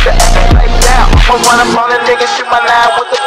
nigga acting like that. I'ma run up on a nigga, shoot my line with the